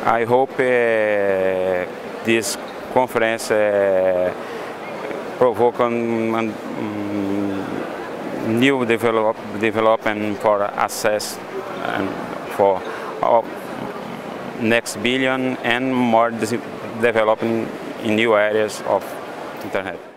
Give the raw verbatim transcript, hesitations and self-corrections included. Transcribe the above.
I hope uh, this conference uh, provoke um, um, new develop, development for access and for our next billion and more developing in new areas of internet.